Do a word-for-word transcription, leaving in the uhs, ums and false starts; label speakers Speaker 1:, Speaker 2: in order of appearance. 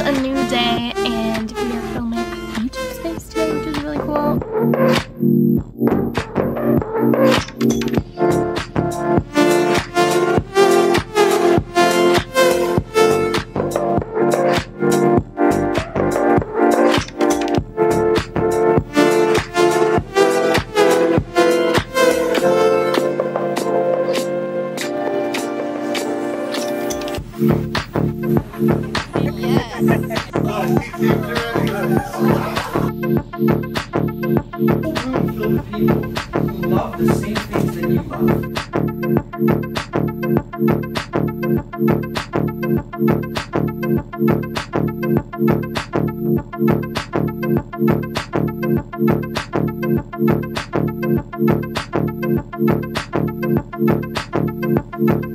Speaker 1: a new day and we are filming YouTube Space today, which is really cool.
Speaker 2: People who love the same things that you love.